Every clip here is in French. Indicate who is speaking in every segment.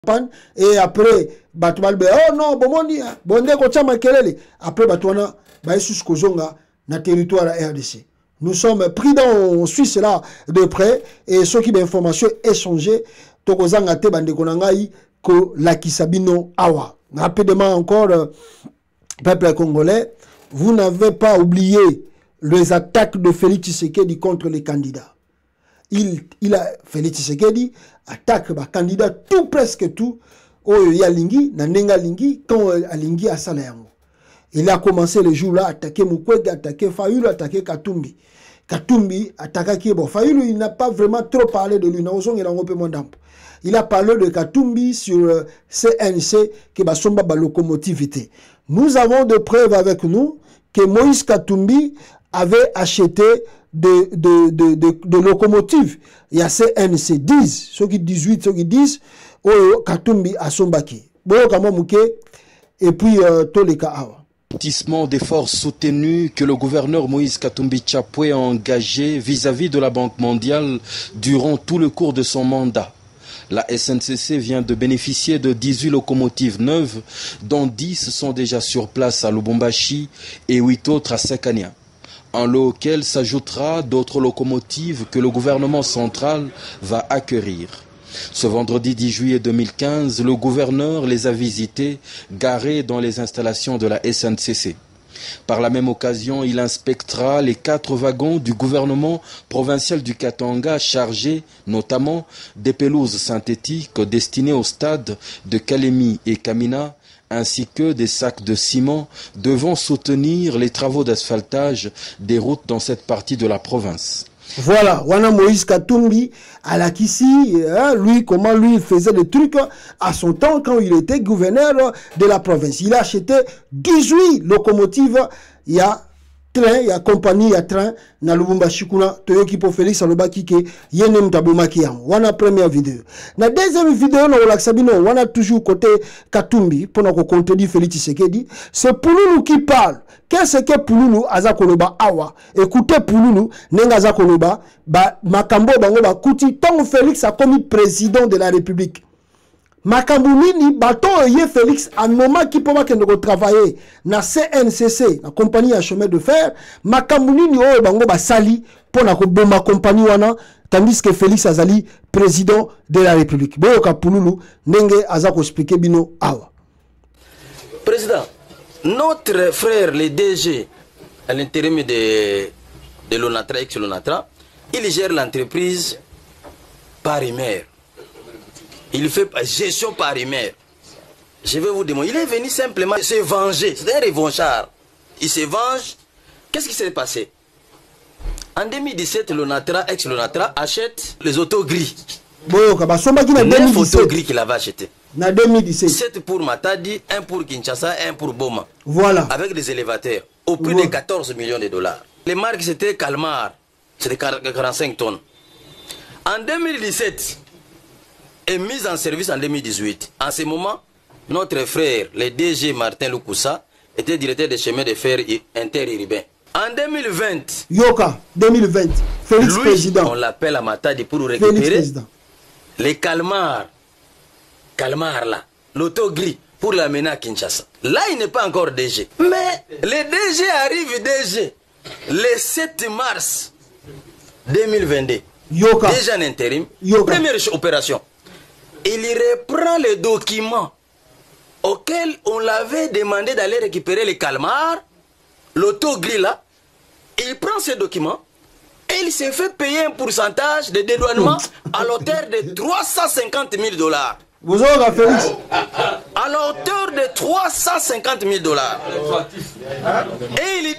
Speaker 1: Et après, Batouan, oh non, bonde kocha makelele. Après, Batouana, Baïsus Kozonga, na territoire à RDC. Nous sommes pris dans Suisse là de près et ceux qui d'informations échangées, Tokozanga te bande konangai ko la Kisabino awa. Rapidement encore, peuple congolais, vous n'avez pas oublié les attaques de Félix Tshisekedi contre les candidats. Félix Tshisekedi attaque les candidats tout presque tout. Oh, ya lingi, na nenga lingi, quand alingi a salayango. Il a commencé le jour là, attaquer Mukwege, attaquer Fayulu, attaquer Katumbi. Katumbi attaquer Kibo. Fayulu, il n'a pas vraiment trop parlé de lui. Il a parlé de Katumbi sur CNC, qui va somba ba locomotivité. Nous avons des preuves avec nous que Moïse Katumbi avait acheté de locomotives. Il y a CNC 10, ceux qui 18, ceux qui 10, Katumbi a sombaki. Et puis, Toleka Awa.
Speaker 2: Des forces soutenues que le gouverneur Moïse Katumbi Chapwe a engagé vis-à-vis de la Banque mondiale durant tout le cours de son mandat. La SNCC vient de bénéficier de 18 locomotives neuves, dont 10 sont déjà sur place à Lubumbashi et 8 autres à Sekania. En lot auquel s'ajoutera d'autres locomotives que le gouvernement central va acquérir. Ce vendredi 10 juillet 2015, le gouverneur les a visités, garés dans les installations de la SNCC. Par la même occasion, il inspectera les 4 wagons du gouvernement provincial du Katanga chargés notamment des pelouses synthétiques destinées au stade de Kalemi et Kamina, ainsi que des sacs de ciment devant soutenir les travaux d'asphaltage des routes dans cette partie de la province.
Speaker 1: Voilà, Wana Moïse Katumbi à la Kissi, lui, comment lui faisait des trucs à son temps quand il était gouverneur de la province. Il a acheté 18 locomotives, il y a train, il y a compagnie, il y a train, na Lubumbashi kuna, Toyoki po Félix Alobaki ke, yenem tabomaki yam. Wana première vidéo. Na deuxième vidéo, na Olaksabino, wana toujours côté Katumbi, pour nous contredire Félix Tshisekedi, c'est Pouloulou qui parle. Qu'est-ce que Pouloulou azakoloba awa? Écoutez Pouloulou, nenga azakoloba, ba makambo bango ba kuti, tant Félix a commis président de la République. Makambounini, baton ye Félix, à un moment qui peut travailler na CNCC, la compagnie à chemin de fer, Makambounini, oh, bango ba sali, pour la compagnie wana, tandis que Félix Azali, président de la République. Boyoka Pouloulou, nenge azako expliquer bino awa.
Speaker 3: Président, notre frère, le DG, à l'intérim de l'ONATRA, ex-LONATRA, il gère l'entreprise Paris-Mer. Il fait gestion Paris-Mer. Je vais vous demander, il est venu simplement se venger. C'est un revanchard. Il se venge. Qu'est-ce qui s'est passé? En 2017, l'ONATRA, ex-LONATRA, achète les autos gris. 9 autos gris qu'il avait acheté.
Speaker 1: En 2017.
Speaker 3: 7 pour Matadi, 1 pour Kinshasa, 1 pour Boma.
Speaker 1: Voilà.
Speaker 3: Avec des élévateurs. Au prix de 14 millions de dollars. Les marques, c'était Kalmar. C'était 45 tonnes. En 2017, et mise en service en 2018. En ce moment, notre frère, le DG Martin Lukusa, était directeur des chemins de fer interurbains. En 2020,
Speaker 1: Yoka, 2020, Félix
Speaker 3: lui,
Speaker 1: président.
Speaker 3: On l'appelle à Matadi pour récupérer les Kalmar là, l'auto gris, pour l'amener à Kinshasa. Là, il n'est pas encore DG. Mais le DG arrive DG le 7 mars 2022.
Speaker 1: Yoka.
Speaker 3: Déjà en intérim.
Speaker 1: Yoka.
Speaker 3: Première opération. Il reprend les documents auxquels on l'avait demandé d'aller récupérer les calmars, l'auto gris là. Il prend ces documents et il s'est fait payer un pourcentage de dédouanement à l'auteur de 350 000 dollars.
Speaker 1: Vous avez Félix.
Speaker 3: À l'auteur de 350 000 dollars. Et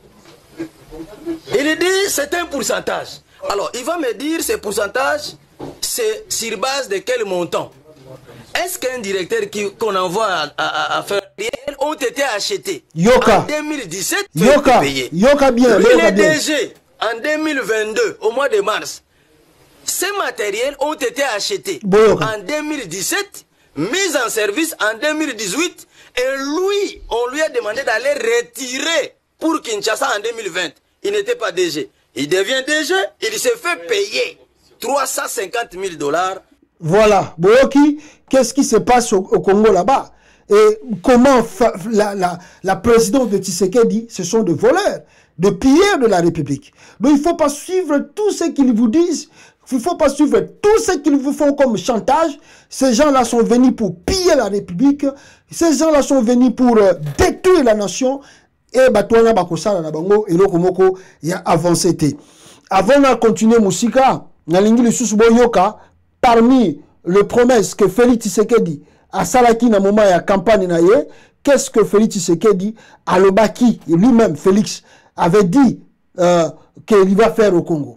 Speaker 3: il dit, c'est un pourcentage. Alors, il va me dire, ce pourcentage, c'est sur base de quel montant? Est-ce qu'un directeur qu'on envoie à faire ont été achetés
Speaker 1: Yoka.
Speaker 3: En 2017,
Speaker 1: Yoka. Yoka bien.
Speaker 3: Le DG, en 2022, au mois de mars, ces matériels ont été achetés en 2017, mis en service en 2018, et lui, on lui a demandé d'aller retirer pour Kinshasa en 2020. Il n'était pas DG. Il devient DG, il s'est fait payer 350 000 dollars.
Speaker 1: Voilà. Boyoki, qu'est-ce qui se passe au Congo là-bas? Et comment la présidente de Tshisekedi, ce sont des voleurs, des pilleurs de la République. Donc il ne faut pas suivre tout ce qu'ils vous disent. Il ne faut pas suivre tout ce qu'ils vous font comme chantage. Ces gens-là sont venus pour piller la République. Ces gens-là sont venus pour détruire la nation. Et Batouana Bakosala na bango et Lokomoko y a avancé. Avant de continuer Moussika, Nalingi le Yoka, parmi les promesses que Félix Tshisekedi a salaki na moment ya campagne na ye, qu'est-ce que Félix Tshisekedi a le baki, lui-même Félix avait dit qu'il va faire au Congo.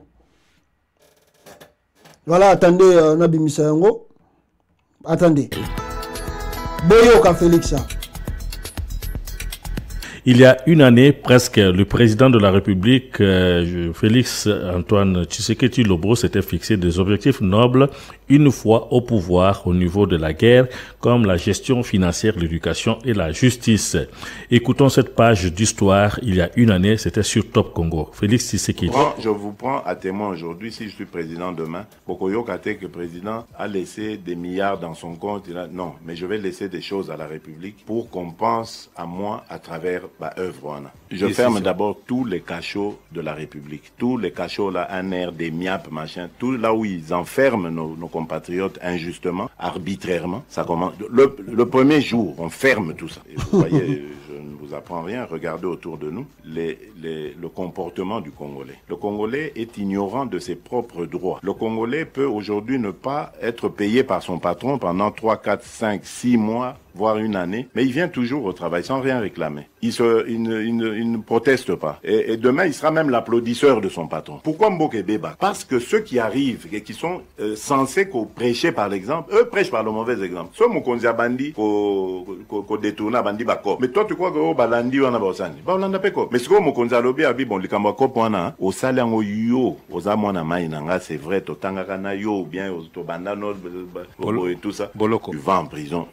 Speaker 1: Voilà, attendez Nabi Misayango. Attendez. Boyoka Félix.
Speaker 4: Il y a une année, presque, le président de la République, Félix Antoine Tshisekedi Lobro, s'était fixé des objectifs nobles une fois au pouvoir au niveau de la guerre, comme la gestion financière, l'éducation et la justice. Écoutons cette page d'histoire. Il y a une année, c'était sur Top Congo. Félix Tshisekedi.
Speaker 5: Je vous prends à témoin aujourd'hui, si je suis président demain, Pokoyo Kate, que le président a laissé des milliards dans son compte. Non, mais je vais laisser des choses à la République pour qu'on pense à moi à travers œuvre. Je ferme d'abord tous les cachots de la République. Tous les cachots là, un air, des miapes, machin, tout là où ils enferment nos compatriotes injustement, arbitrairement. Ça commence. Le premier jour, on ferme tout ça. Et vous voyez, je ne vous apprends rien. Regardez autour de nous le comportement du Congolais. Le Congolais est ignorant de ses propres droits. Le Congolais peut aujourd'hui ne pas être payé par son patron pendant 3, 4, 5, 6 mois, voire une année, mais il vient toujours au travail sans rien réclamer. Il ne proteste pas. Et demain, il sera même l'applaudisseur de son patron. Pourquoi Mboke Beba? Parce que ceux qui arrivent et qui sont censés prêcher par l'exemple, eux prêchent par le mauvais exemple. Soit Mokonzi Bandi, ko détourne Bandi Bako. Mais toi, tu crois que au Balandi ou Anabosani? Ba Olanda Peko. Mais ce que Mokonzi Alobi Abi, bon, Likambako Poana, au Saliango Yo, aux Amona Maïnanga, c'est vrai, Totangakana Yo, ou bien aux Tobandano, et tout ça.
Speaker 4: Boloko.
Speaker 5: Tu vas en prison.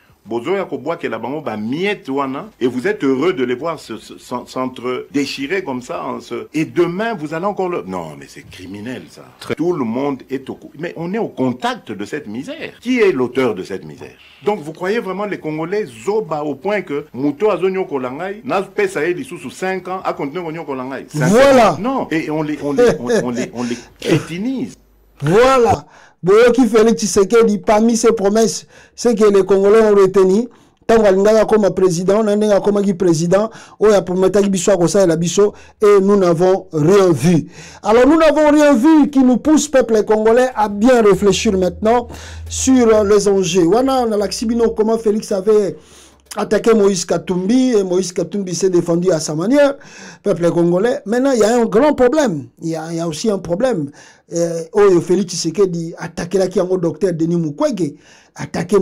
Speaker 5: Et vous êtes heureux de les voir s'entre-déchirer comme ça. Et demain, vous allez encore le... Non, mais c'est criminel, ça. Tout le monde est Mais on est au contact de cette misère. Qui est l'auteur de cette misère? Donc, vous croyez vraiment les Congolais zoba au point que Mouto Azonyo Kolangai n'a pas saïdi sous 5 ans à continuer Konyo Kolangai.
Speaker 1: Voilà.
Speaker 5: Non. Et on les crétinise.
Speaker 1: Voilà. Boyoki Félix Tshisekedi, parmi ses promesses, c'est que les Congolais ont retenu. Tant qu'on comme président, on a comme président, on a promis et nous n'avons rien vu. Alors nous n'avons rien vu qui nous pousse, peuple congolais, à bien réfléchir maintenant sur les enjeux. On a l'axibino comment Félix avait attaqué Moïse Katumbi et Moïse Katumbi s'est défendu à sa manière, peuple congolais. Maintenant, il y a un grand problème. Il y a aussi un problème. Félix Tshisekedi attaqué là qui est un docteur Denis Mukwege. Attaquer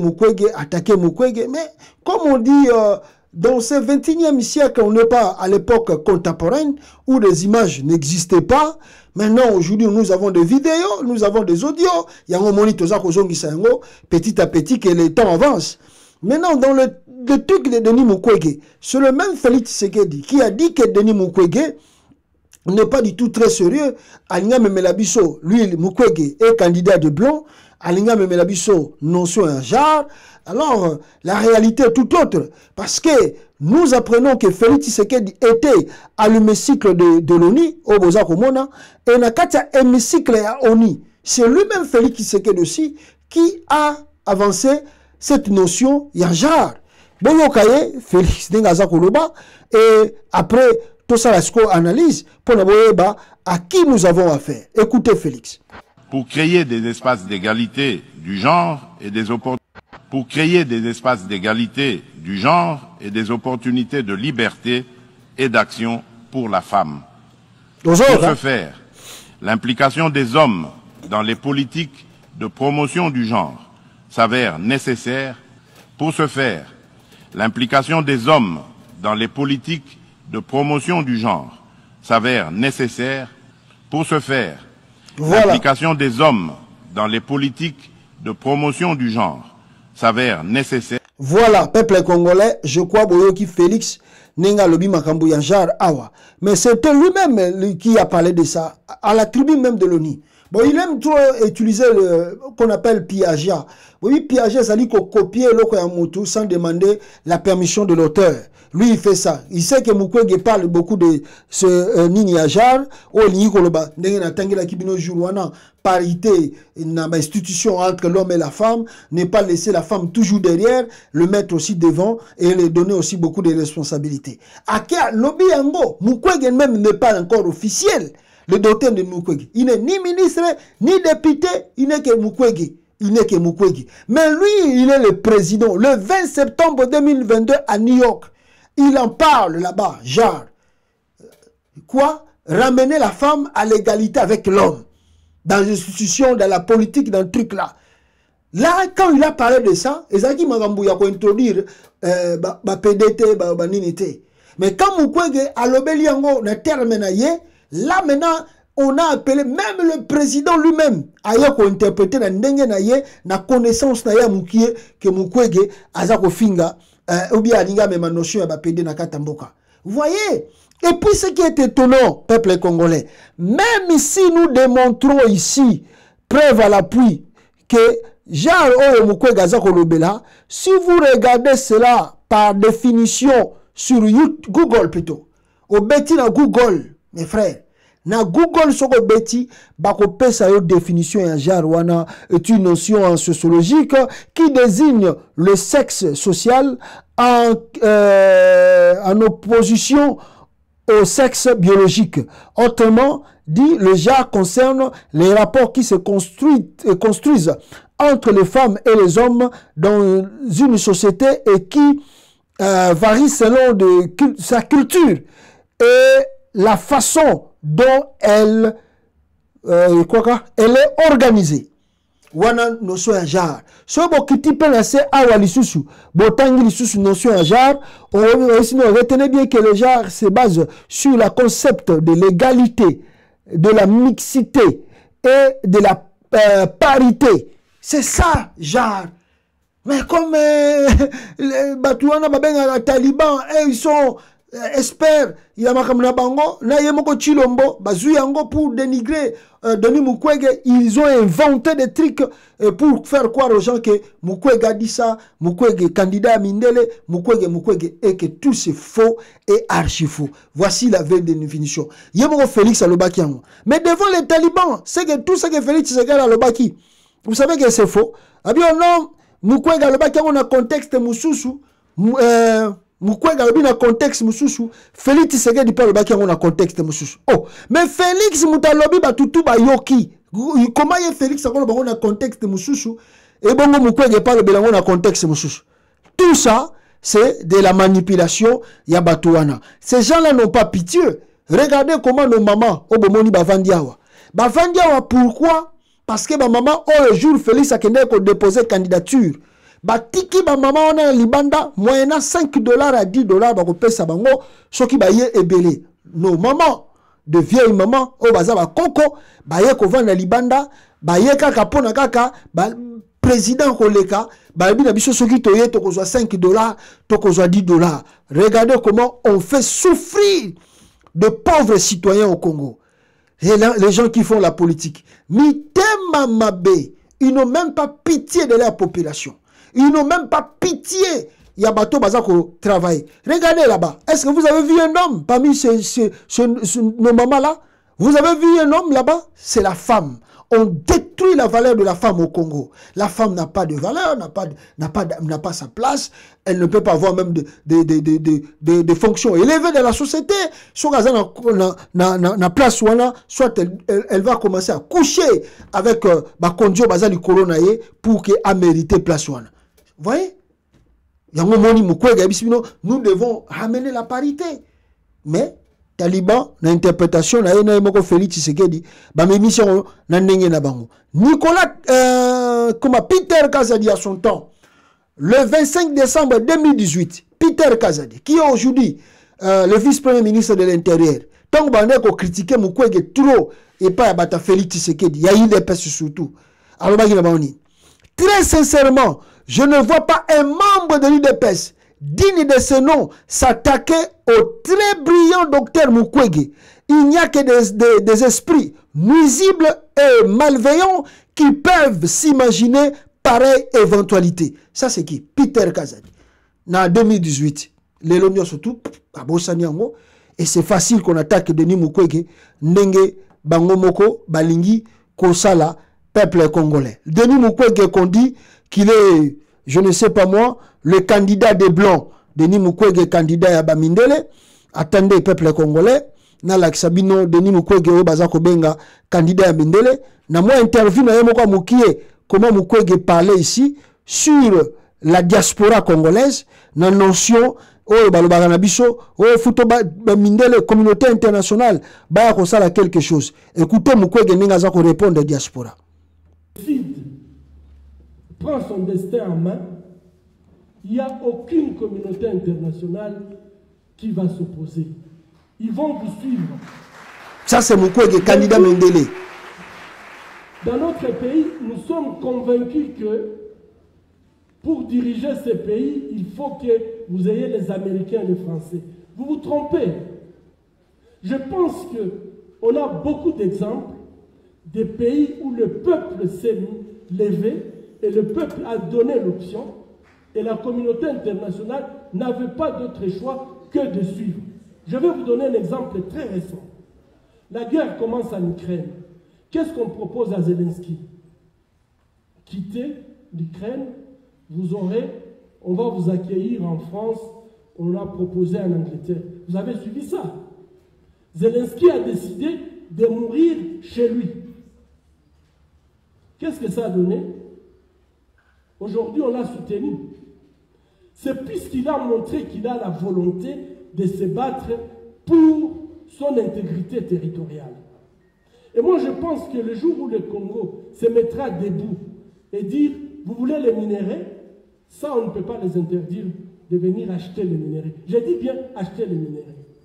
Speaker 1: Mukwege. Mais comme on dit, dans ce 21e siècle, on n'est pas à l'époque contemporaine où les images n'existaient pas. Maintenant, aujourd'hui, nous avons des vidéos, nous avons des audios. Il y a un moniteur petit à petit que le temps avance. Maintenant, dans le truc de Denis Mukwege, c'est le même Félix Tshisekedi qui a dit que Denis Mukwege n'est pas du tout très sérieux. Alinga Memelabiso, lui, Mukwege, est candidat de blanc. Alinga Memelabiso, notion un genre. Alors, la réalité est tout autre. Parce que nous apprenons que Félix Tshisekedi était à l'hémicycle de l'ONU, au Bozakomona, et n'a qu'à l'hémicycle à ONU. C'est lui-même Félix Tshisekedi aussi qui a avancé cette notion, il y a genre. Boyokaye, Félix Ndengazakoloba, et après, tout ça, la analyse pour la à qui nous avons affaire. Écoutez Félix.
Speaker 5: Pour créer des espaces d'égalité du genre et des opportunités. Pour créer des espaces d'égalité du genre et des opportunités de liberté et d'action pour la femme. Pour ce faire, l'implication des hommes dans les politiques de promotion du genre s'avère nécessaire. Pour ce faire, l'implication des hommes dans les politiques de promotion du genre s'avère nécessaire. Pour ce faire, l'implication des hommes dans les politiques de promotion du genre s'avère nécessaire.
Speaker 1: Voilà, peuple congolais, je crois Boyoki Félix Nenga Lobi Makambu Yanjar Awa. Mais c'était lui-même qui a parlé de ça, à la tribune même de l'ONU. Bon, il aime trop utiliser le qu'on appelle piagia. Oui, piagia, ça dit qu'on copie l'okoyamoto sans demander la permission de l'auteur. Lui, il fait ça. Il sait que Mukwege parle beaucoup de ce Nini Ajar, ou Ninikoloba, Nengena Kibino Juruana, parité, une institution entre l'homme et la femme, ne pas laisser la femme toujours derrière, le mettre aussi devant et lui donner aussi beaucoup de responsabilités. Akia, lobby yango, Mukwege même n'est pas encore officiel, le docteur de Mukwege. Il n'est ni ministre, ni député, il n'est que Mukwege. Il n'est que Mukwege. Mais lui, il est le président. Le 20 septembre 2022 à New York, il en parle là-bas, genre, quoi? Ramener la femme à l'égalité avec l'homme. Dans l'institution, dans la politique, dans le truc là. Là, quand il a parlé de ça, Ezaki Magambouya a introduire PDT, Ninité. Mais quand Mukwege a l'obéliango, na terme là maintenant, on a appelé même le président lui-même à interpréter na ndenge na ye na connaissance na ya mukie que Mukwege azako finga ou bien alinga même notion ya PD na katamboka. Vous voyez? Et puis ce qui est étonnant, peuple congolais, même si nous démontrons ici, preuve à l'appui, que Jean Mukwege azako lobela, si vous regardez cela par définition sur YouTube, Google plutôt, au bêti na Google, mes frères, na Google soko beti bako pesa yo définition ya jarwana est une notion sociologique qui désigne le sexe social en opposition au sexe biologique. Autrement dit, le genre concerne les rapports qui se construisent entre les femmes et les hommes dans une société et qui varient selon sa culture et la façon dont elle est organisée. Wana notion ya genre. So bo kiti pe se awa lisusu, botangi lisusu notion ya genre, on retenez bien que le genre se base sur le concept de l'égalité, de la mixité et de la parité. C'est ça, genre. Mais comme les Batouana Babenga Taliban, ils sont experts, il y a makamna bango, na yemoko chilombo, bazuyango pour dénigrer Denis Mukwege, ils ont inventé des trucs pour faire croire aux gens que Mukwege a dit ça, Mukwege candidat à Mindele, Mukwege, et que tout c'est faux et archi faux. Voici la vraie définition. Yemoko Félix Alobaki. Mais devant les talibans, c'est que tout ce que Félix Tshisekedi Alobaki, vous savez que c'est faux. Abio non, Mukwege Alobaki on a contexte mususu, Mukwege alobi na contexte mususu, Félix Tshisekedi pa lobaki on a contexte mususu. Oh, mais Félix mutalobi batutu ba yoki. Comment y Félix akolo on a contexte mususu et bongo Mukwege pa lobi on a contexte mususu. Tout ça, c'est de la manipulation ya batuana. Ces gens-là n'ont pas pitié. Regardez comment nos mamans au bomoni bavandiawa. Bavandiawa pourquoi? Parce que ma maman le jour Félix a ko déposer candidature. Batiki ba maman on a libanda moyennant $5 à $10 ba ko pesa bango soki ba ye ebele. Nos mamans de vieilles mamans o baza ba koko ba ye ko vanda libanda ba ye kaka pona kaka ba président koleka ba bi na biso soki toye to ko $5 to ko $10. Regardez comment on fait souffrir de pauvres citoyens au Congo. Et là, les gens qui font la politique, mitema mabe, ils n'ont même pas pitié de leur population. Ils n'ont même pas pitié. Il y a bateau bazako travail. Regardez là-bas. Est-ce que vous avez vu un homme parmi nos mamans là? Vous avez vu un homme là-bas? C'est la femme. On détruit la valeur de la femme au Congo. La femme n'a pas de valeur, n'a pas sa place. Elle ne peut pas avoir même des fonctions élevées dans la société. Soit na place soit elle va commencer à coucher avec Bakondio Bazali Kolonaye pour qu'elle mérite place. Vous voyez? Nous devons ramener la parité. Mais Taliban, l'interprétation, Félix Tshisekedi, mission na ndenge na bango. Nicolas, Peter Kazadi à son temps, le 25 décembre 2018, Peter Kazadi, qui est aujourd'hui le vice-premier ministre de l'Intérieur, tant que vous critiquez Mukwege trop et pas à Félix Tshisekedi, il y a eu des pestes surtout. Alors, très sincèrement, je ne vois pas un membre de l'UDPS digne de ce nom s'attaquer au très brillant docteur Mukwege. Il n'y a que des esprits nuisibles et malveillants qui peuvent s'imaginer pareille éventualité. Ça c'est qui? Peter Kazadi. En 2018, les Lonions surtout, à Bossaniango, et c'est facile qu'on attaque Denis Mukwege, Ndenge, Bangomoko, Balingi, Kosala, peuple congolais. Denis Mukwege qu'on dit qu'il est, je ne sais pas moi, le candidat des Blancs. Denis Mukwege, candidat à Bamindele. Attendez, peuple congolais. Nala Sabino, Denis Mukwege, Bazako Benga, candidat à Bamindele. Na moi interview na yemoko Mukie, comment Mukwege parlait ici sur la diaspora congolaise, na notion, oh balobaganabiso, oh futoba Bamindele, communauté internationale, baya kosala quelque chose. Écoutez Mukwege ninga zako répondre diaspora.
Speaker 6: Prend son destin en main, il n'y a aucune communauté internationale qui va s'opposer. Ils vont vous suivre.
Speaker 1: Ça, c'est Mukwege, candidat Mendele.
Speaker 6: Dans notre pays, nous sommes convaincus que pour diriger ce pays, il faut que vous ayez les Américains et les Français. Vous vous trompez. Je pense qu'on a beaucoup d'exemples des pays où le peuple s'est levé et le peuple a donné l'option et la communauté internationale n'avait pas d'autre choix que de suivre. Je vais vous donner un exemple très récent. La guerre commence en Ukraine. Qu'est-ce qu'on propose à Zelensky? Quittez l'Ukraine, on va vous accueillir en France, on l'a proposé en Angleterre. Vous avez suivi ça? Zelensky a décidé de mourir chez lui. Qu'est-ce que ça a donné? Aujourd'hui, on l'a soutenu. C'est puisqu'il a montré qu'il a la volonté de se battre pour son intégrité territoriale. Et moi, je pense que le jour où le Congo se mettra debout et dire, vous voulez les minéraux, ça, on ne peut pas les interdire de venir acheter les minéraux. J'ai dit bien acheter les minéraux.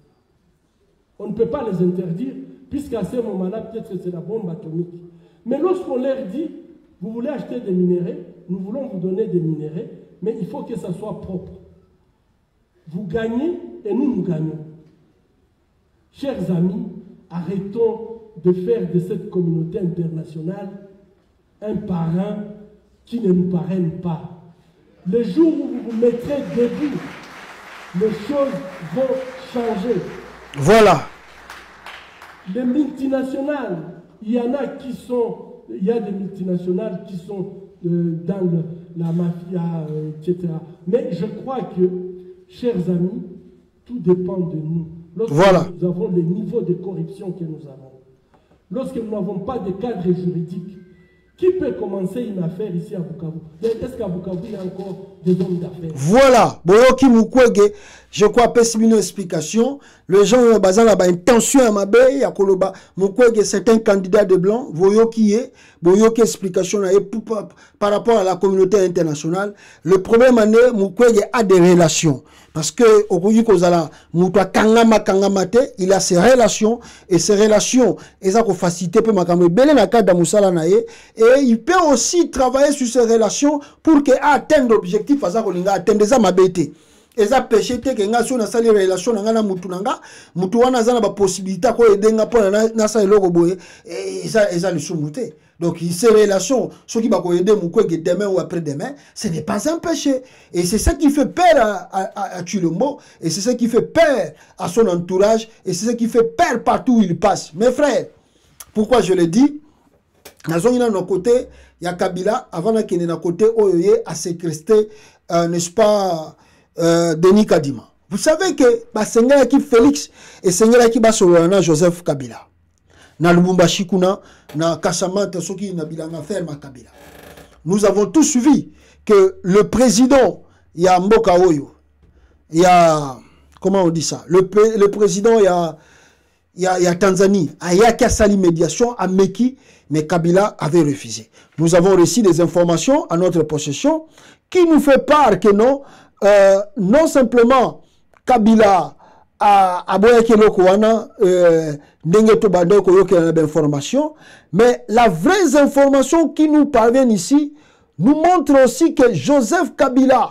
Speaker 6: On ne peut pas les interdire, puisqu'à ce moment-là, peut-être que c'est la bombe atomique. Mais lorsqu'on leur dit, vous voulez acheter des minéraux, nous voulons vous donner des minéraux, mais il faut que ça soit propre. Vous gagnez et nous gagnons. Chers amis, arrêtons de faire de cette communauté internationale un parrain qui ne nous parraine pas. Le jour où vous vous mettrez debout, les choses vont changer.
Speaker 1: Voilà.
Speaker 6: Les multinationales, il y en a qui sont, il y a des multinationales qui sont dans la mafia, etc. Mais je crois que, chers amis, tout dépend de nous. Lorsque nous avons les niveaux de corruption que nous avons, lorsque nous n'avons pas de cadre juridique, qui peut commencer une affaire ici à Bukavu? Est-ce qu'à Bukavu, il y a encore des hommes d'affaires? Voilà.
Speaker 1: Boyoki Mukwege, je crois, pèse une explication. Les gens ont basé la intention à ma baie, à Koloba. Mukwege, c'est un candidat de blanc. Boyoki est, Boyoki explication par rapport à la communauté internationale. Le problème est Mukwege a des relations. Parce que, au Koyi Kozala, Moutoua Kangama Kangamate, il a ses relations, et ces relations, ils ont facilité peu makambe belé na cadre Moussala nae, et il peut aussi travailler sur ces relations pour qu'il atteigne l'objectif, atteindre ça ma bête. Et ça péché que nga so na sali relation nga na mutu nanga, mutu wana za na ba possibilité ko edenga pona na sa eloko boye, et ça le soumouté. Donc, ces relations, ceux qui vont aider Mukwege demain ou après-demain, ce n'est pas un péché. Et c'est ça qui fait peur à Chilombo, et c'est ça qui fait peur à son entourage, et c'est ça qui fait peur partout où il passe. Mes frères, pourquoi je le dis? Dans un côté, il y a Kabila, avant qu'il y ait un côté, Oyoye a séquestré, n'est-ce pas, Denis Kadima. Vous savez que Seigneur qui Félix et Seigneur qui va Joseph Kabila. Na Lubumbashi kuna na Kasamante soki na bilanga ferme Kabila. Nous avons tous suivi que le président il y a Mboka Oyo, il y a comment on dit ça, le président il y a Tanzanie, Ayaka Sali médiation à Meki, mais Kabila avait refusé. Nous avons reçu des informations à notre possession qui nous fait part que non simplement Kabila a mais la vraie information qui nous parvient ici nous montre aussi que Joseph Kabila,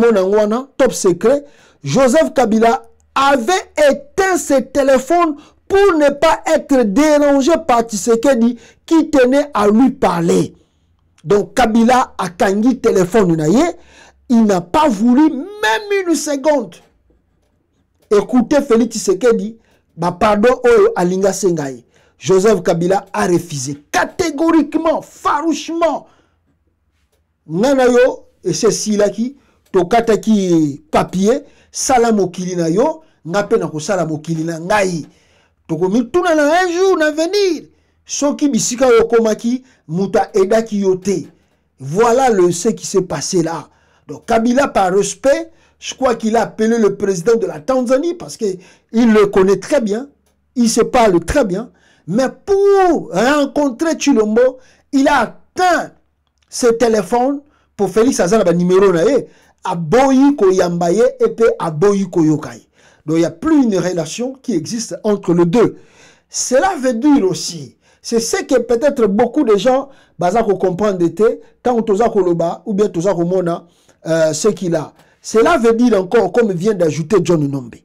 Speaker 1: top secret, Joseph Kabila avait éteint ses téléphones pour ne pas être dérangé par Tshisekedi qui tenait à lui parler. Donc Kabila a kangi téléphone naye, il n'a pas voulu même une seconde écouter Félix Tshisekedi, pardon alinga sengai. Joseph Kabila a refusé catégoriquement, farouchement. Nanayo et c'est silaki tokata ki papier salamokili na yo ngape na ko salamokili na ngai. Tokomi tuna na un jour na venir. Soki bisika yokomaki muta edaki yote. Voilà ce qui s'est passé là. Donc Kabila par respect, je crois qu'il a appelé le président de la Tanzanie parce qu'il le connaît très bien, il se parle très bien. Mais pour rencontrer Tshilombo, il a atteint ce téléphone pour Félix Azana numéro nae aboyi ko yambaye et puis aboyi ko yokai. Donc il n'y a plus une relation qui existe entre les deux. Cela veut dire aussi, c'est ce que peut-être beaucoup de gens bazako comprendre quand toza koloba ou bien toza komona ce qu'il a. Cela veut dire encore, comme vient d'ajouter John Numbi.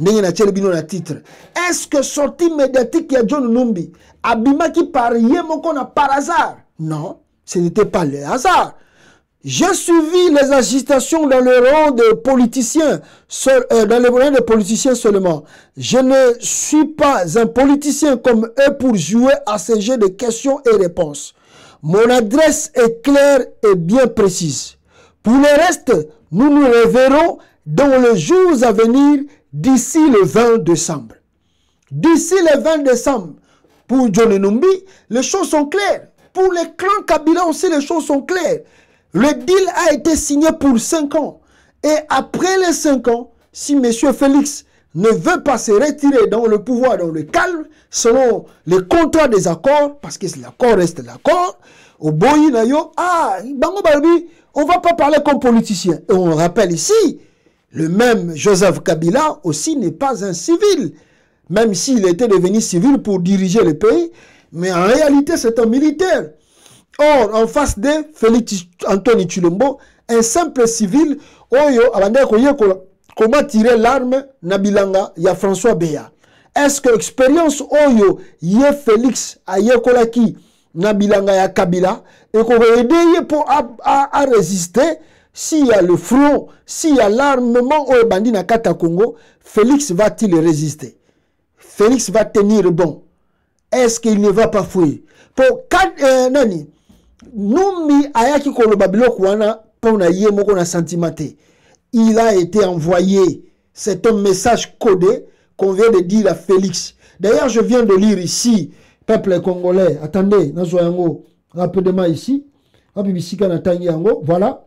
Speaker 1: Est-ce que sortie médiatique de John Numbi abima qui pariait par hasard? Non, ce n'était pas le hasard. J'ai suivi les agitations dans le rang de politiciens, dans le rang de politiciens seulement. Je ne suis pas un politicien comme eux pour jouer à ce jeu de questions et réponses. Mon adresse est claire et bien précise. Pour le reste, nous nous reverrons dans les jours à venir d'ici le 20 décembre. D'ici le 20 décembre, pour John Numbi, les choses sont claires. Pour les clans Kabila aussi, les choses sont claires. Le deal a été signé pour 5 ans. Et après les 5 ans, si M. Félix ne veut pas se retirer dans le pouvoir, dans le calme, selon les contrats des accords, parce que l'accord reste l'accord, au boyi nayo, bango balbi, on ne va pas parler comme politicien. Et on rappelle ici, le même Joseph Kabila aussi n'est pas un civil, même s'il était devenu civil pour diriger le pays, mais en réalité c'est un militaire. Or, en face de Félix Antoine Tshilombo, un simple civil, comment tirer l'arme Nabilanga, il y a François Béa. Est-ce que l'expérience Oyo, yé Félix, aye kolaki, Nabilanga ya Kabila, et qu'on va aider pour à résister, s'il y a le front, s'il y a l'armement au bandit na Kata Congo, Félix va-t-il résister? Félix va tenir bon. Est-ce qu'il ne va pas fuir? Pour Nani, Numbi ayaki koloba biloko wana pona ye moko na sentimenté. Il a été envoyé. C'est un message codé qu'on vient de dire à Félix. D'ailleurs, je viens de lire ici, peuple congolais. Attendez, nazoyango rapidement ici. Voilà.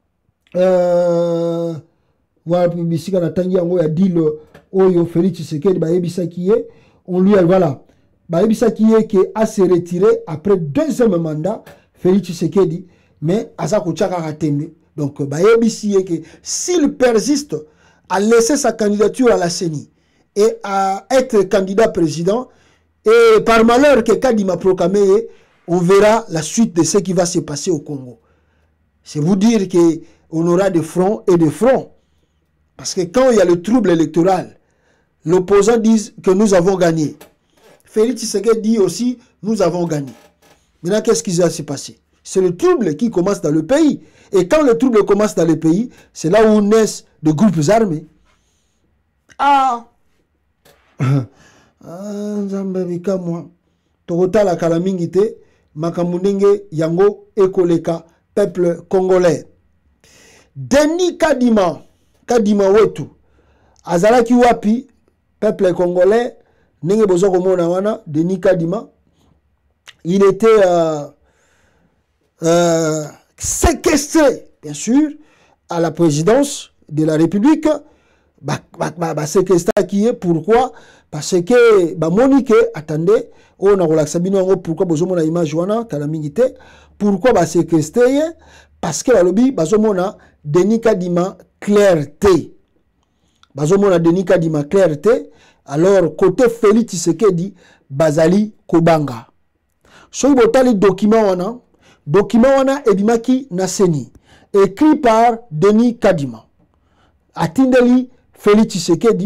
Speaker 1: Voilà, Bisika Natangi yango ya dit le Oyo Félix Tshisekedi ba yebisa qui est. On lui a voilà. Ba yebisa qui est qui a se retiré après 2e mandat. Félix Tshisekedi, mais Azako Tchaka Ratembe. Donc, Bayebisi que s'il persiste à laisser sa candidature à la CENI et à être candidat président, et par malheur que Kadima proclamé, on verra la suite de ce qui va se passer au Congo. C'est vous dire qu'on aura des fronts et des fronts. Parce que quand il y a le trouble électoral, l'opposant dit que nous avons gagné. Félix Tshisekedi dit aussi, nous avons gagné. Maintenant, qu'est-ce qui va se passer? C'est le trouble qui commence dans le pays. Et quand le trouble commence dans le pays, c'est là où naissent de groupes armés. Zambabika moi. Torota la kalamingite, makamundenge yango ekoleka, peuple congolais. Denis Kadima wetu. Azalaki wapi, peuple congolais, nenge bozoko mona wana, Denis Kadima. Il était séquestré, bien sûr, à la présidence de la République. Séquestré qui est pourquoi? Parce que Monique, attendez, on a relaxé pourquoi besoin image pourquoi séquestré? Parce que lobby bazomona Denis Kadima clarté. Bazomona Denis Kadima clarté. Alors côté Félix Tshisekedi Bazali Kobanga. So botali document wana ebimaki na CENI écrit par Denis Kadima. Atindeli Félix Tshisekedi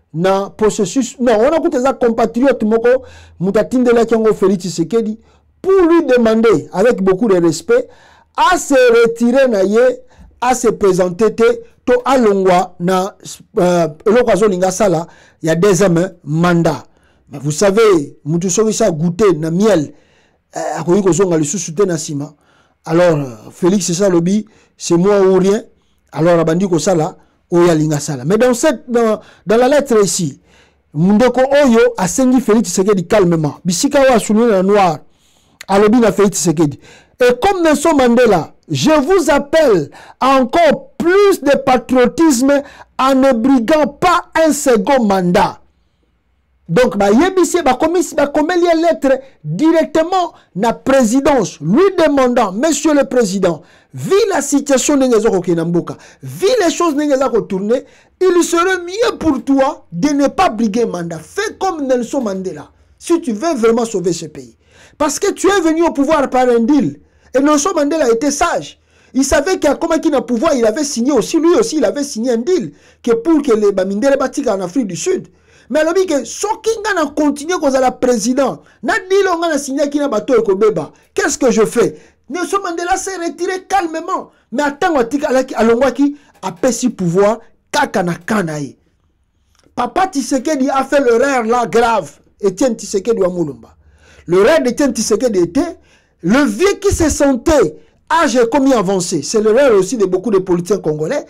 Speaker 1: na processus. Non, on a écouté ça compatriote moko mutatinde la kiango Félix Tshisekedi pour lui demander avec beaucoup de respect à se retirer na ye, à se présenter to alongwa na l'occasion linga sala il y a deuxième mandat. Mais vous savez, mutu soki sa goûter na miel akoyi ko zonga le sous-souté na sima. Alors Félix c'est ça lobby, c'est moi ou rien. Alors abandi ko sala oyalinga sala. Mais dans la lettre ici, Mundoko Oyo a sengi Félix Tshisekedi calmement. Bisika wa souligné en noir. Alobi na Félix Tshisekedi. Et comme Nelson Mandela, je vous appelle à encore plus de patriotisme en ne briguant pas un second mandat. Donc, yebisi ba komeli lettre directement na présidence, lui demandant, monsieur le président, vu la situation de Kinamboka, vu les choses de tourner, il serait mieux pour toi de ne pas briguer mandat. Fais comme Nelson Mandela, si tu veux vraiment sauver ce pays. Parce que tu es venu au pouvoir par un deal. Et Nelson Mandela était sage. Il savait qu'il y a comme qui n'a pouvoir, il avait signé aussi, lui aussi, il avait signé un deal que pour que les Bamindele bâtissent en Afrique du Sud. Mais il a dit que ce qui a continué comme la président, n'a dit qu'on a signé qui n'a bateau et beba. Qu'est-ce que je fais? Nelson Mandela s'est retiré calmement. Mais attends, Alongwa qui a payé pouvoir, kakana kanaï. Papa Tshisekedi a fait l'erreur là grave. Etienne Tshisekedi wa Mulumba. L'erreur d'Etienne Tshisekedi était le vieux qui se sentait âgé comme avancé. C'est l'erreur aussi de beaucoup de politiciens congolais.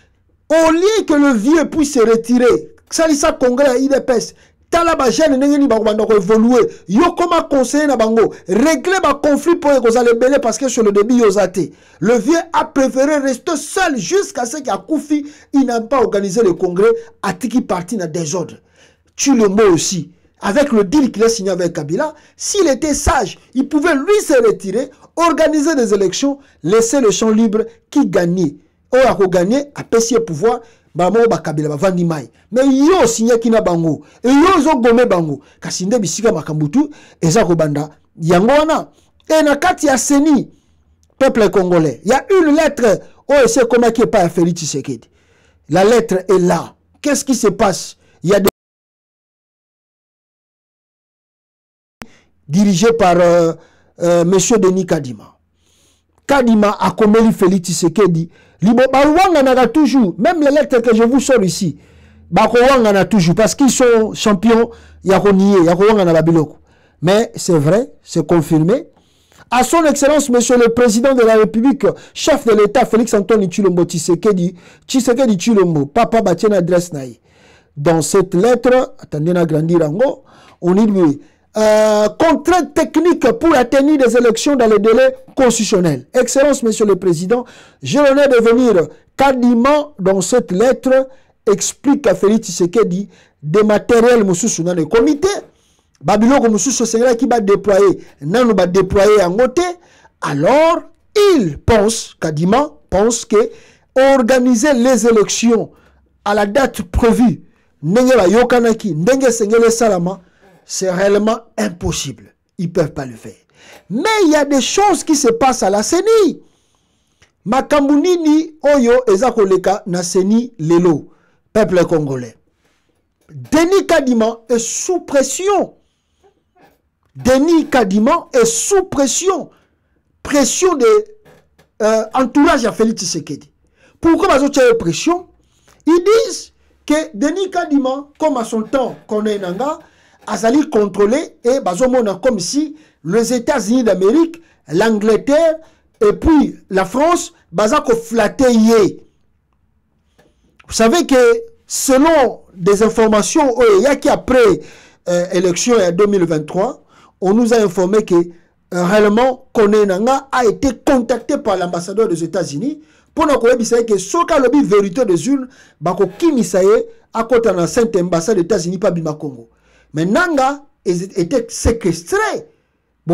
Speaker 1: Au lieu que le vieux puisse se retirer, Salisa Congrès IDPS, Talaba jeune n'engeni ba évoluer. Yo comment conseiller na bango, régler ba conflit pour que ça les belé parce que sur le début yozate. Le vieux a préféré rester seul jusqu'à ce qu'à Koufi, il n'a pas organisé le congrès à Tiki parti dans désordre. Tu le mot aussi. Avec le deal qu'il a signé avec Kabila, s'il était sage, il pouvait lui se retirer, organiser des élections, laisser le champ libre qui gagnait. Ou a gagné, a payé pouvoir. Bamo ba Kabila ba vandi mai mais yo signé kina bango et yo zo gome bango kasinde bisika makambutu eza ko banda yango wana et na kati ya seni peuple congolais il y a une lettre c'est comment qui est pas Félix Tshisekedi. La lettre est là. Qu'est-ce qui se passe? Il y a des dirigé par monsieur Denis Kadima. Kadima a commis Félix Tshisekedi. Libo Barouanga n'a toujours, même les lettres que je vous sors ici, Barouanga n'a toujours, parce qu'ils sont champions, Yakoniye, Yakouanga n'a Babiloko. Mais c'est vrai, c'est confirmé. À son excellence, monsieur le président de la République, chef de l'État, Félix Antoine Tshilombo Tshisekedi Tshilombo, papa Batiena adresse naï. Dans cette lettre, attendez à grandir ango, on y lui contrainte technique pour la tenue des élections dans les délais constitutionnels. Excellence, monsieur le président, j'ai l'honneur de venir quasiment dans cette lettre explique à Félix Tshisekedi des matériels moussous dans le comité. Babylone moussous c'est qui va déployer, non va déployer en côté. Alors, il pense, Kadima pense que organiser les élections à la date prévue, Nengela Yokanaki, Nenge Sengele Salama, c'est réellement impossible. Ils ne peuvent pas le faire. Mais il y a des choses qui se passent à la CENI. Makambounini, Oyo, Ezakoleka, na CENI, Lelo, peuple congolais. Denis Kadima est sous pression. Denis Kadima est sous pression. Pression de entourage à Félix Tshisekedi. Pourquoi ils ont pression? Ils disent que Denis Kadima, comme à son temps, qu'on est Nanga, Azali contrôlé et bazomona comme si les États-Unis d'Amérique, l'Angleterre et puis la France, bazako flatté yé. Vous savez que selon des informations, il y a qui après élection en 2023, on nous a informé que réellement Kone Nanga a été contacté par l'ambassadeur des États-Unis pour nous dire que ce cas lobby vérité des urnes, bako kimisaye à côté de la Sainte Ambassade des États-Unis par Bima Congo. Mais Nanga était séquestré. Mais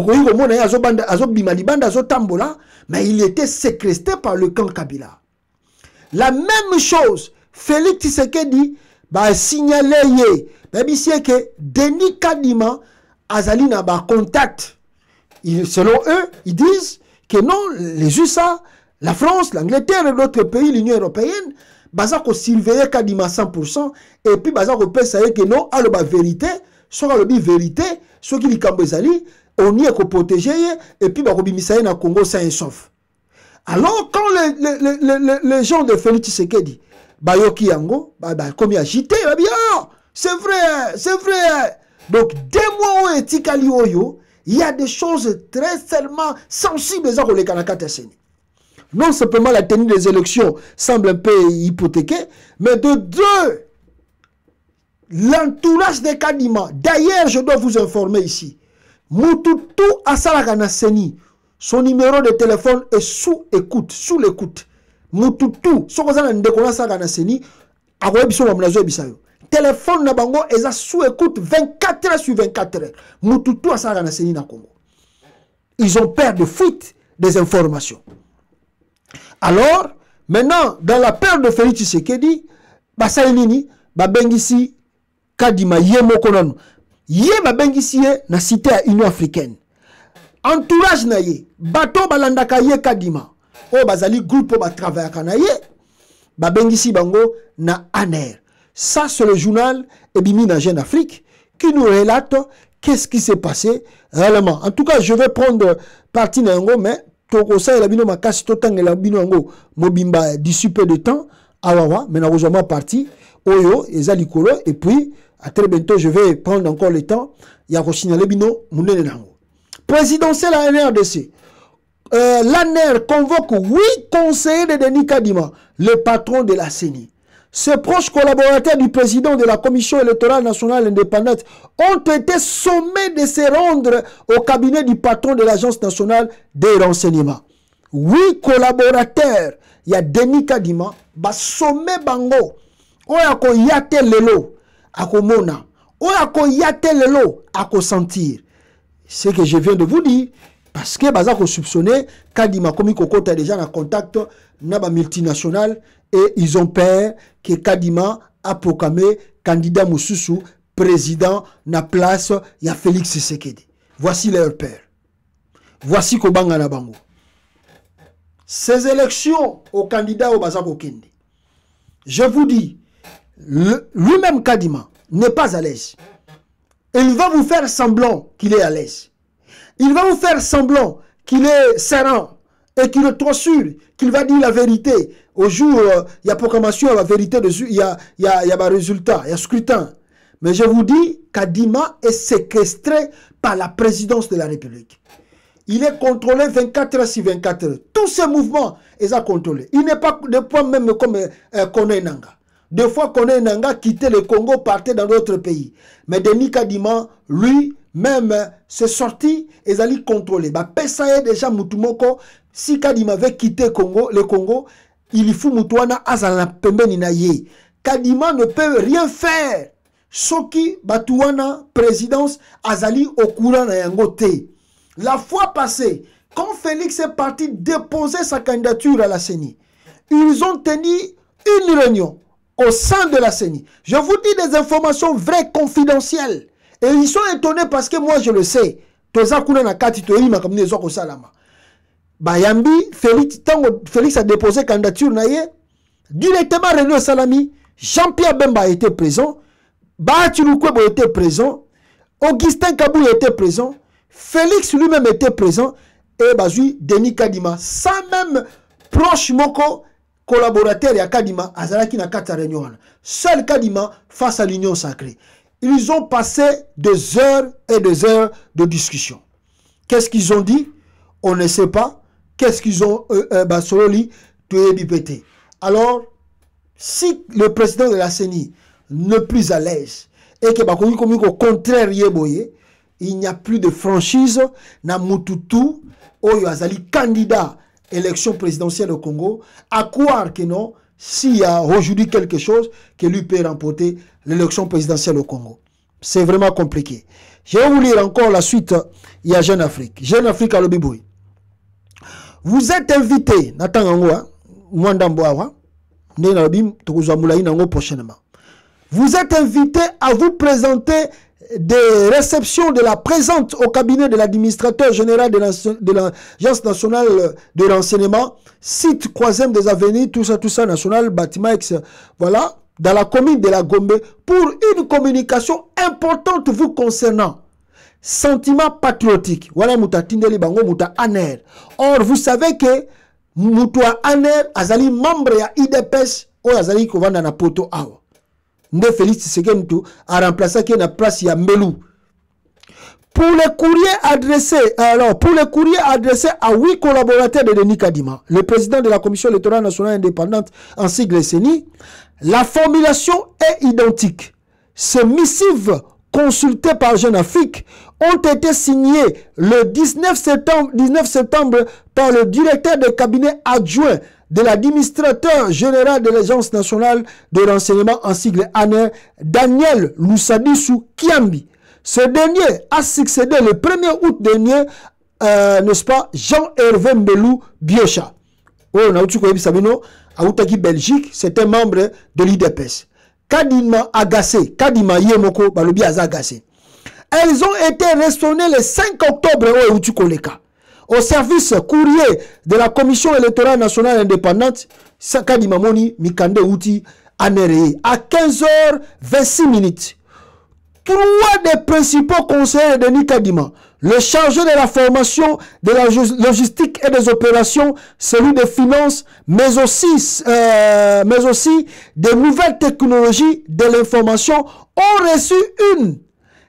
Speaker 1: il était séquestré par le camp Kabila. La même chose, Félix Tshisekedi a signalé que Denis Kadima Azali n'a pas contact. Selon eux, ils disent que non, les USA, la France, l'Angleterre et d'autres pays, l'Union européenne, baza ko surveiller Kadima 100% et puis baza ko pesa que non a le vérité, soit le vérité, soit qui likambo ezali, on y est ko protéger et puis ba ko bimisa na Congo sain et sauf. Alors quand les gens de Félix Tshisekedi bayoki yango comme agité, c'est vrai. Donc 2 mois au etikali oyo, il y a des choses très seulement sensibles à les Kanakataseni. Non simplement la tenue des élections semble un peu hypothéquée, mais de 2, l'entourage des Kadima. D'ailleurs, je dois vous informer ici, Mututu Asalagana Seni, son numéro de téléphone est sous l'écoute. Mututu, Sokozana Ndekona Salagana Seni, a Webiso Mamnazo Bisayo. Téléphone na bango eza sous écoute 24 heures sur 24 heures. Mututu Asalagana Seni na Congo. Ils ont peur de fuite des informations. Alors, maintenant, dans la peur de Félix Tshisekedi, Basaïnini, Babengisi, Kadima, Yemokonanu, Bengisi na cité à Union africaine. Entourage na ye, bato balandaka ye Kadima, o bazali groupe ba travailler kanaye, Babengisi bango na ANER. Ça, c'est le journal Ebimi na Jeune Afrique qui nous relate qu'est-ce qui s'est passé réellement. En tout cas, je vais prendre partie na yango, mais Tokosa la bino makasi totang la bino ngo mobimba d'ici peu de temps awawa mais na rejoindre parti oyo ezalikolo et puis à très bientôt je vais prendre encore le temps ya ko signaler bino munene nango présidentiel à NRDC. L'ANER convoque 8 conseillers de Denis Kadima, le patron de la CENI. Ces proches collaborateurs du président de la Commission électorale nationale indépendante ont été sommés de se rendre au cabinet du patron de l'Agence nationale des renseignements. 8 collaborateurs, il y a Denis Kadima, ba sommé bango, oyako yate lelo, ako mona, oyako yate lelo, ako sentir. C'est ce que je viens de vous dire, parce que bazako soupçonné, Kadima comme Kokota déjà en contact, naba multinationale, et ils ont peur que Kadima a proclamé candidat Moussousou président na place ya Félix Tshisekedi. Voici leur peur. Voici Kobanga na bango. Ces élections au candidat au Bazako Kende. Je vous dis, lui-même Kadima n'est pas à l'aise. Il va vous faire semblant qu'il est à l'aise. Il va vous faire semblant qu'il est serein et qu'il est trop sûr qu'il va dire la vérité. Au jour, il y a proclamation, la vérité, il y a résultat, il y a scrutin. Mais je vous dis, Kadima est séquestré par la présidence de la République. Il est contrôlé 24 heures sur 24 heures. Tous ces mouvements, ils sont contrôlés. Il n'est pas de point même comme Kone Nanga. Des fois, Kone Nanga quittait le Congo, partait dans d'autres pays. Mais Denis Kadima, lui, même, c'est sorti, ils allaient contrôler. Bah, Pesaye déjà Moutoumoko, si Kadima avait quitté le Congo, il faut Moutouana Azala Pembeni na ye. Kadima ne peut rien faire. Soki Batouana, présidence, Azali au courant na yangote. La fois passée, quand Félix est parti déposer sa candidature à la CENI, ils ont tenu une réunion au sein de la CENI. Je vous dis des informations vraies, confidentielles. Et ils sont étonnés parce que moi je le sais. Bayambi, Félix a déposé candidature naye. Directement René Salami, Jean-Pierre Bemba était présent. Bahatiloukwebo était présent. Augustin Kabou était présent. Félix lui-même était présent. Et Bazui, Denis Kadima, sans même proche moko collaborateur ya Kadima, Azalaki na kata réunion. Seul Kadima face à l'union sacrée. Ils ont passé des heures et des heures de discussion. Qu'est-ce qu'ils ont dit? On ne sait pas. Qu'est-ce qu'ils ont alors, si le président de la CENI n'est plus à l'aise et que au contraire il n'y a plus de franchise na Mututu Oyo Azali candidat élection présidentielle au Congo, à croire que non, s'il y a aujourd'hui quelque chose, que lui peut remporter l'élection présidentielle au Congo. C'est vraiment compliqué. Je vais vous lire encore la suite. Il y a Jeune Afrique. Jeune Afrique à l'Obiboui. Vous êtes invité, Nathan Angoua, Mwandamboawa, prochainement. Vous êtes invité à vous présenter des réceptions de la présente au cabinet de l'administrateur général de l'Agence nationale de renseignement, site 3e des Avenues, tout ça, national, bâtiment X, voilà, dans la commune de la Gombe, pour une communication importante vous concernant. Sentiment patriotique. Voilà, mouta tindeli bango, mouta aner. Or, vous savez que mouta aner, azali membre ya IDPS, ou azali kovanda na poto awa. Nde Félix Tshisekedi a remplacé qui na place ya Mbelou. Pour les courriers adressés à 8 collaborateurs de Denis Kadima, le président de la Commission électorale nationale indépendante en sigle CENI, la formulation est identique. Ces missives consultées par Jeune Afrique ont été signées le 19 septembre par le directeur de cabinet adjoint de l'administrateur général de l'Agence nationale de renseignement en sigle ANR, Daniel Lussadissou Kiambi. Ce dernier a succédé le 1er août dernier, n'est-ce pas, Jean-Hervé Mbelou Biocha. Oh, on a eu Sabino, à Outaki Belgique, c'était membre de l'IDPS. Kadima Agacé, Kadima Yemoko, Balobi Azagacé. Elles ont été restaurées le 5 octobre au Utukoleka. Au service courrier de la Commission électorale nationale indépendante, Sakadi Mamoni Mikande Outi Anereye, à 15h26. Trois des principaux conseillers de Nikadima, le chargé de la formation, de la logistique et des opérations, celui des finances, mais aussi des nouvelles technologies de l'information, ont reçu une.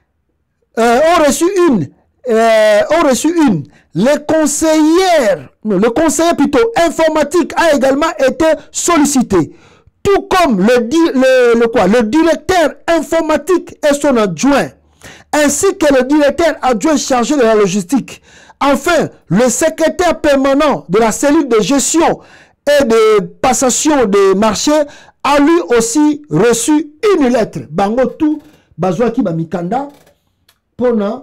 Speaker 1: Le conseiller plutôt informatique a également été sollicité, tout comme le directeur informatique et son adjoint, ainsi que le directeur adjoint chargé de la logistique. Enfin, le secrétaire permanent de la cellule de gestion et de passation des marchés a lui aussi reçu une lettre. Bango tout, bazwaki ba mikanda, pona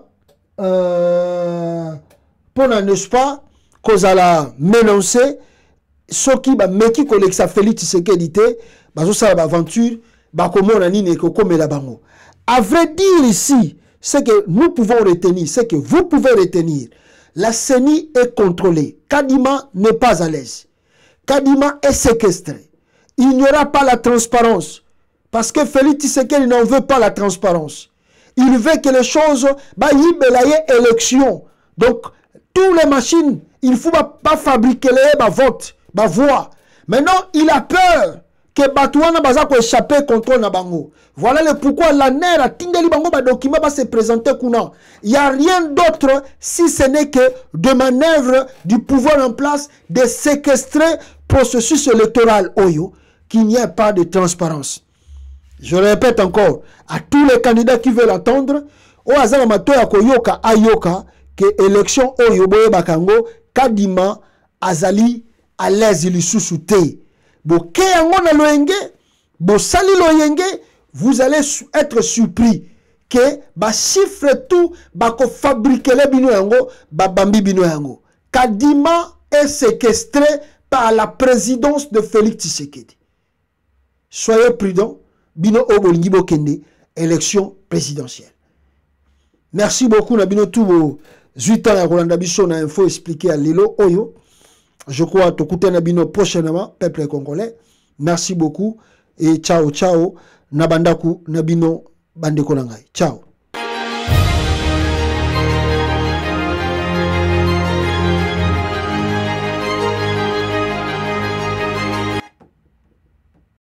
Speaker 1: n'est-ce pas, kozala menoncer, soki ba meki koleksa Félix Tshisekedi te, bazo sala ba aventure, ba komona nini ekokomela bango. À vrai dire ici, ce que nous pouvons retenir, ce que vous pouvez retenir, la CENI est contrôlée. Kadima n'est pas à l'aise. Kadima est séquestré. Il n'y aura pas la transparence. Parce que Félix Tshisekedi n'en veut pas la transparence. Il veut que les choses, bah, il y ait élection. Donc, toutes les machines, il ne faut pas fabriquer les votes, les voix. Maintenant, il a peur que Batouana Baza peut échapper contre Nabango. Voilà le pourquoi la NER a Tindeli Bango document va se présenter Kuna. Il n'y a rien d'autre si ce n'est que de manœuvre du pouvoir en place de séquestrer processus électoral Oyo, qu'il n'y ait pas de transparence. Je répète encore, à tous les candidats qui veulent attendre, au hasard Matoya Koyoka Ayoka, que élection Oyo Boye Bakango, Kadima Azali à l'aise il sous-souté. Boke yango na loyenge, bo sali loyenge, vous allez être surpris que ba chiffre tout ba ko fabriquer les bino yango, ba bambi bino yango. Kadima est séquestré par la présidence de Félix Tshisekedi. Soyez prudents, bino obolingi bokende, élection présidentielle. Merci beaucoup Nabino Toubo. 8 ans à Rolanda Bisso na info expliqué à Lilo Oyo. Je crois que tu Nabino prochainement, peuple congolais. Merci beaucoup et ciao ciao. Nabandaku Nabino Bandeko Nangai. Ciao.